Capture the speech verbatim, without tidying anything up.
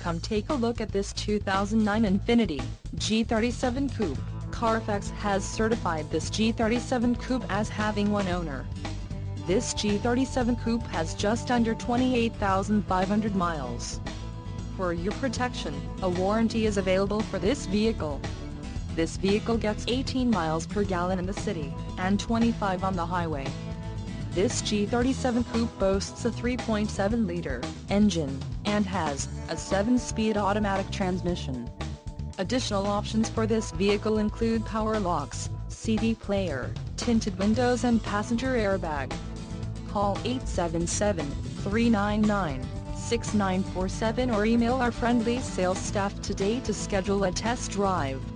Come take a look at this two thousand nine Infiniti G thirty-seven Coupe. Carfax has certified this G thirty-seven Coupe as having one owner. This G thirty-seven Coupe has just under twenty-eight thousand five hundred miles. For your protection, a warranty is available for this vehicle. This vehicle gets eighteen miles per gallon in the city, and twenty-five on the highway. This G thirty-seven Coupe boasts a three point seven liter engine, and has a seven speed automatic transmission. Additional options for this vehicle include power locks, C D player, tinted windows and passenger airbag. Call eight seven seven, three nine nine, six nine four seven or email our friendly sales staff today to schedule a test drive.